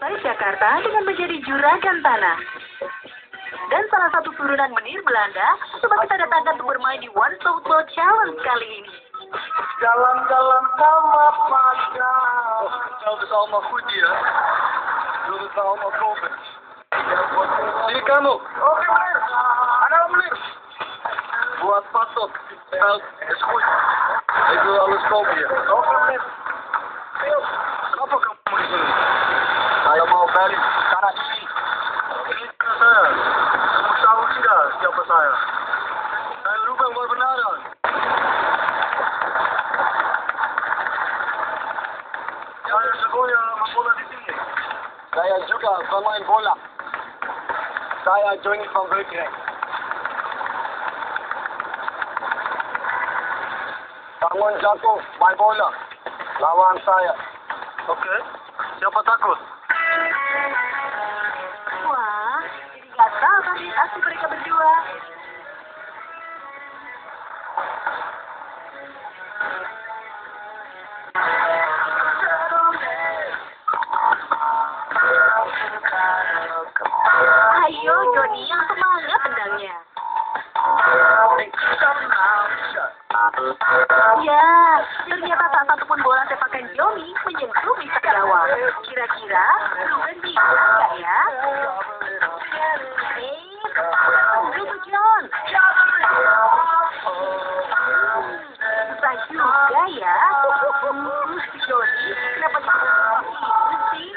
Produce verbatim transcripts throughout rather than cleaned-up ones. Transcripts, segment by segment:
menguasai Jakarta dengan menjadi juragan tanah. Dan salah satu turunan menir Belanda, coba kita datangkan untuk bermain di One Boat Boat Challenge kali ini. Jalan-jalan sama pacar. Oh, dat is allemaal goed hier, hè? Ik wil het nou allemaal kopen. Sini kamu. Oke, meneer. Ada meneer. Buat patok. Geld is goed. Ik wil alles kopen hier. Oke, meneer. Kenapa kamu di sini? Saya mau balik tanah ini. Ini tanah saya. Kamu tahu tidak siapa saya? Saya Ruben Barbenaran. Saya segoya bola di sini. Saya juga pemain bola. Saya Johnny van Breukelen. Bangun jatuh main bola. Lawan saya. Oke. Siapa takut? Wah, jadi gatal kan asik mereka berdua. Ayo, Johnny, yang semangat tendangnya. Ya, ternyata tak satu pun bola sepakan Johnny menyentuh bisa gawang. Kira-kira Ruben bisa nggak ya? Eh, tunggu John. Hmm, bisa juga ya. Hmm, Johnny, kenapa gitu sih?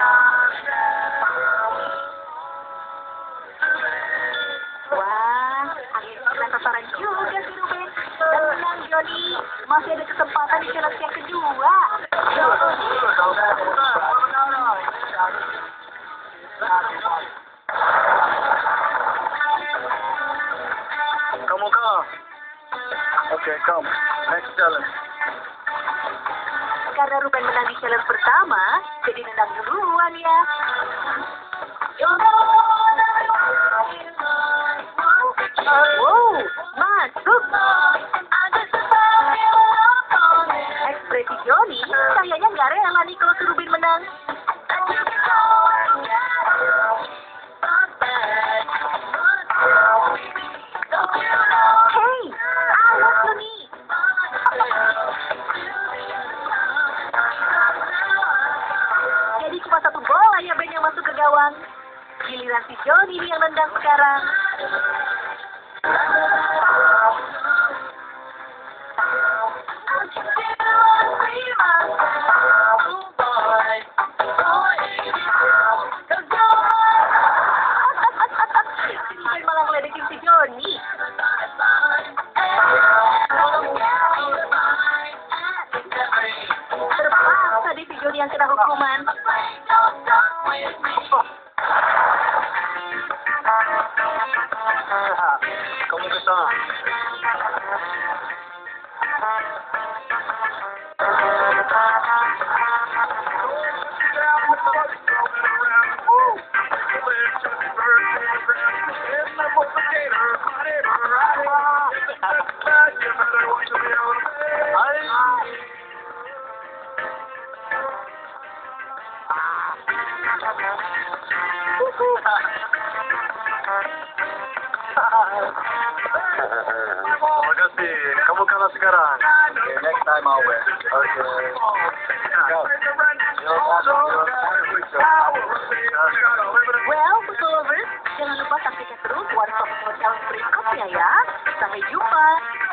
Wah, akhirnya kena sasaran juga si Ruben. Dan menang Johnny. Masih ada kesempatan di challenge yang kedua. Kamu kah? Oke, come. Next challenge. Karena Ruben menang di challenge pertama, jadi nendang duluan ya. Wow, masuk. Ekspresi Johnny kayaknya nggak rela nih kalau si Ruben menang. Hei, awas Johnny. Jadi cuma satu bola ya Ben yang masuk ke gawang. Giliran si Johnny nih yang nendang sekarang. Ruben malah ngeledekin si Johnny. Terpaksa deh si Johnny yang kena hukuman. Kamu ke sana. Makasih, kamu kalah sekarang. Okay, next time I'll win. Okay. Go. Well, football lovers, jangan lupa saksikan terus One Stop Challenge berikutnya ya. Sampai jumpa.